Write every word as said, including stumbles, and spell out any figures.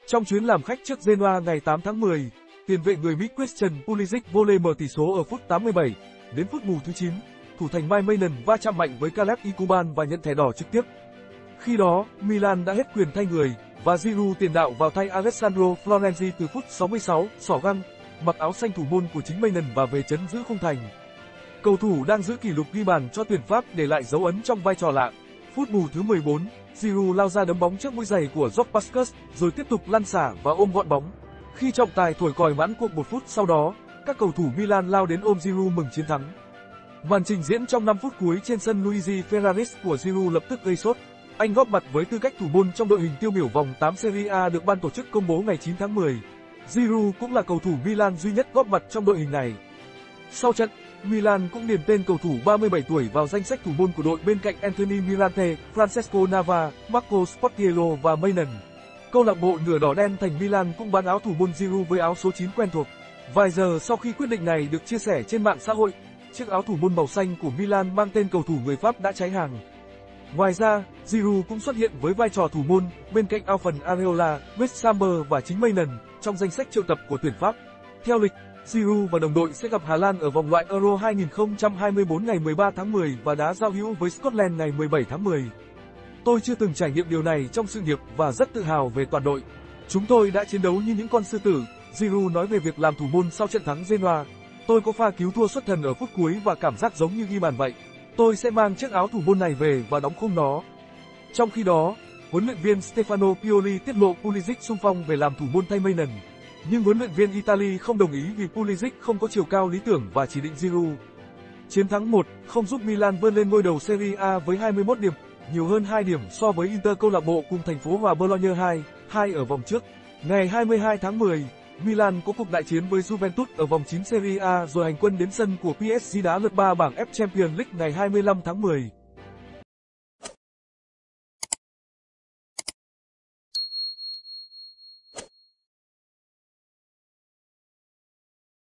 Trong chuyến làm khách trước Genoa ngày tám tháng mười, tiền vệ người Mỹ Christian Pulisic vô lê mở tỷ số ở phút tám mươi bảy. Đến phút bù thứ chín, thủ thành Mike Maignan va chạm mạnh với Caleb Ikuban và nhận thẻ đỏ trực tiếp. Khi đó, Milan đã hết quyền thay người và Giroud tiền đạo vào thay Alessandro Florenzi từ phút sáu mươi sáu, xỏ găng, mặc áo xanh thủ môn của chính Maignan và về trấn giữ khung thành. Cầu thủ đang giữ kỷ lục ghi bàn cho tuyển Pháp để lại dấu ấn trong vai trò lạ. Phút bù thứ mười bốn, Giroud lao ra đấm bóng trước mũi giày của George Puskas, rồi tiếp tục lăn xả và ôm gọn bóng. Khi trọng tài thổi còi mãn cuộc một phút sau đó, các cầu thủ Milan lao đến ôm Giroud mừng chiến thắng. Màn trình diễn trong năm phút cuối trên sân Luigi Ferraris của Giroud lập tức gây sốt. Anh góp mặt với tư cách thủ môn trong đội hình tiêu biểu vòng tám Serie A được ban tổ chức công bố ngày chín tháng mười. Giroud cũng là cầu thủ Milan duy nhất góp mặt trong đội hình này. Sau trận, Milan cũng điền tên cầu thủ ba mươi bảy tuổi vào danh sách thủ môn của đội bên cạnh Anthony Mirante, Francesco Nava, Marco Sportiello và Maignan. Câu lạc bộ nửa đỏ đen thành Milan cũng bán áo thủ môn Giroud với áo số chín quen thuộc. Vài giờ sau khi quyết định này được chia sẻ trên mạng xã hội, chiếc áo thủ môn màu xanh của Milan mang tên cầu thủ người Pháp đã cháy hàng. Ngoài ra, Giroud cũng xuất hiện với vai trò thủ môn bên cạnh Alphonse Areola, Wes Samber và chính Maignan trong danh sách triệu tập của tuyển Pháp. Theo lịch, Giroud và đồng đội sẽ gặp Hà Lan ở vòng loại Euro hai không hai tư ngày mười ba tháng mười và đá giao hữu với Scotland ngày mười bảy tháng mười. Tôi chưa từng trải nghiệm điều này trong sự nghiệp và rất tự hào về toàn đội. Chúng tôi đã chiến đấu như những con sư tử, Giroud nói về việc làm thủ môn sau trận thắng Genoa. Tôi có pha cứu thua xuất thần ở phút cuối và cảm giác giống như ghi bàn vậy. Tôi sẽ mang chiếc áo thủ môn này về và đóng khung nó. Trong khi đó, huấn luyện viên Stefano Pioli tiết lộ Pulisic xung phong về làm thủ môn thay Maignan. Nhưng huấn luyện viên Italy không đồng ý vì Pulisic không có chiều cao lý tưởng và chỉ định Giroud. Chiến thắng một không giúp Milan vươn lên ngôi đầu Serie A với hai mươi mốt điểm, nhiều hơn hai điểm so với Inter câu lạc bộ cùng thành phố hòa Bologna hai hai ở vòng trước. Ngày hai mươi hai tháng mười, Milan có cuộc đại chiến với Juventus ở vòng chín Serie A rồi hành quân đến sân của pê ét giê đá lượt ba bảng F Champions League ngày hai mươi lăm tháng mười.